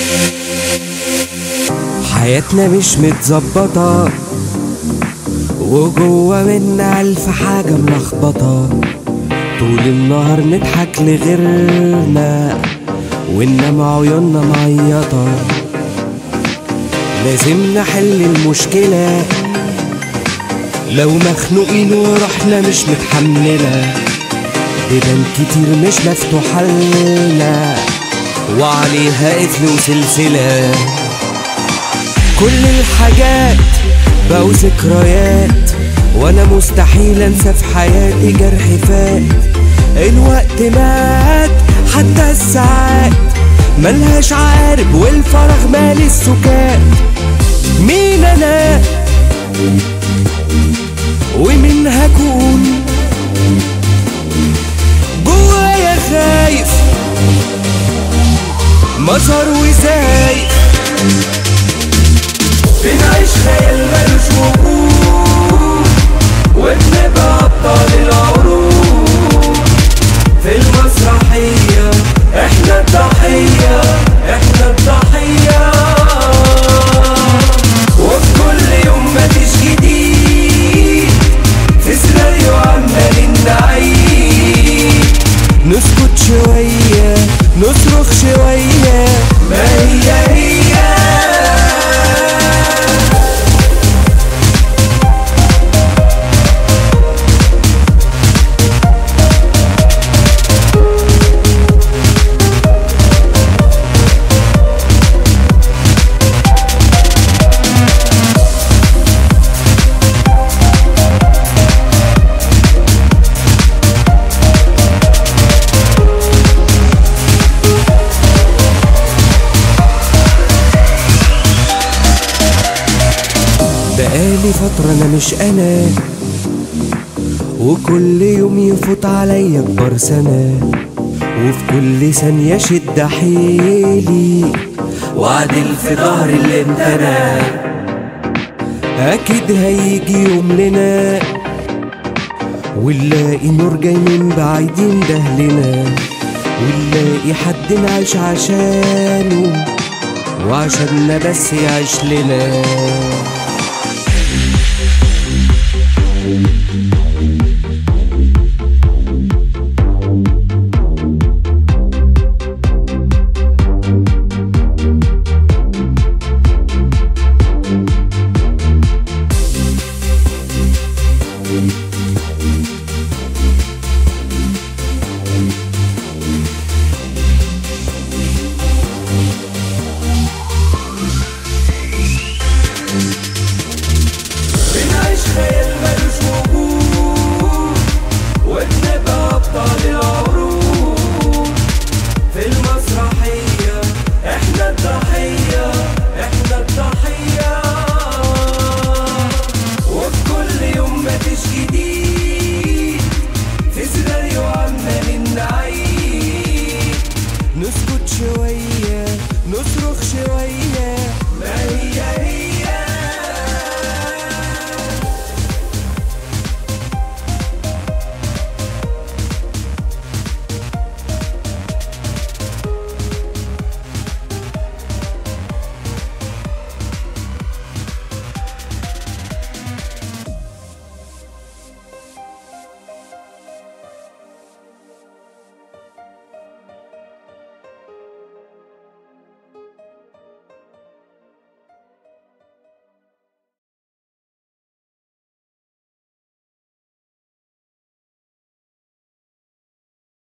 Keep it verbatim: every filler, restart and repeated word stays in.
حياتنا مش متظبطة وجوه منا ألف حاجة ملخبطة، طول النهار نضحك لغيرنا وإنما عيوننا معيطة. لازم نحل المشكلة لو مخنوقين وروحنا مش متحملة، بيبان كتير مش مفتوحة لنا وعليها قفل وسلسلة. كل الحاجات بقوا ذكريات وانا مستحيل انسى في حياتي جرح فات. الوقت مات حتى الساعات ملهاش عارب والفراغ مالي السكات. مين انا ومين هكون جوايا خايف مظهر وزايف، بنعيش خيال ملوش وجود وبنبقى أبطال العروض. في المسرحية احنا الضحية احنا الضحية، وفي كل يوم مفيش جديد في سيناريو عمالين نعيد. نسكت شوية نصرخ شوية ما هي هي. بقالي فترة أنا مش أنا، وكل يوم يفوت عليا أكبر سنة، وفي كل ثانية شد حيلي وعدل في ظهري اللي انتنى. أكيد هيجي يوم لنا ونلاقي نور جاي من بعيد يندهلنا، ونلاقي حد نعيش عشانه وعشاننا بس يعيش لنا. بنعيش خيال ملوش وجود وبنبقى أبطال العروض. في المسرحية احنا الضحية احنا الضحية، وفي كل يوم مفيش جديد في سيناريو عمالين نعيد. نسكت شوية نصرخ شوية